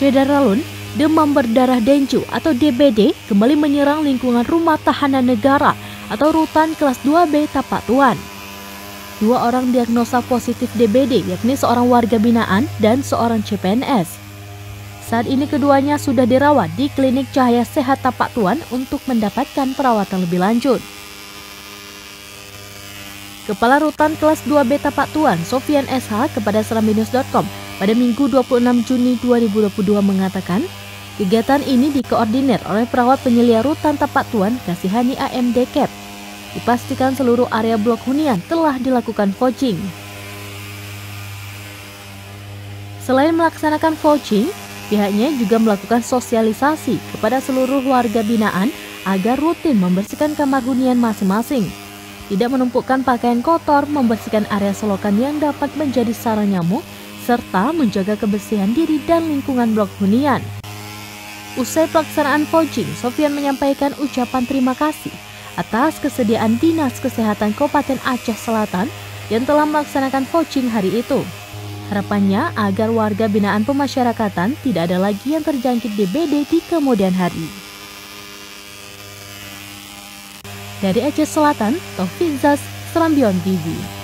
beredar Ralun, demam berdarah dengue atau DBD kembali menyerang lingkungan rumah tahanan negara atau rutan kelas 2B Tapak Tuan. 2 orang diagnosa positif DBD, yakni seorang warga binaan dan seorang CPNS. Saat ini keduanya sudah dirawat di Klinik Cahaya Sehat Tapak Tuan untuk mendapatkan perawatan lebih lanjut. Kepala Rutan Kelas 2B Tapak Tuan, Sofian SH, kepada seramnews.com pada Minggu 26 Juni 2022 mengatakan, kegiatan ini dikoordinir oleh perawat penyelia Rutan Tapak Tuan Kasihani AMD Cap. Dipastikan seluruh area blok hunian telah dilakukan vouching. Selain melaksanakan vouching, pihaknya juga melakukan sosialisasi kepada seluruh warga binaan agar rutin membersihkan kamar hunian masing-masing. Tidak menumpukan pakaian kotor, membersihkan area selokan yang dapat menjadi sarang nyamuk, serta menjaga kebersihan diri dan lingkungan blok hunian. Usai pelaksanaan vouching, Sofian menyampaikan ucapan terima kasih atas kesediaan Dinas Kesehatan Kabupaten Aceh Selatan yang telah melaksanakan vouching hari itu. Harapannya agar warga binaan pemasyarakatan tidak ada lagi yang terjangkit DBD di kemudian hari. Dari Aceh Selatan, Taufik Zaz, Serambion TV.